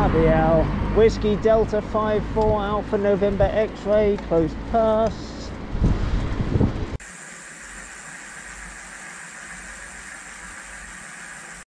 Bloody hell. Whiskey Delta 54 Alpha November X-ray, closed pass.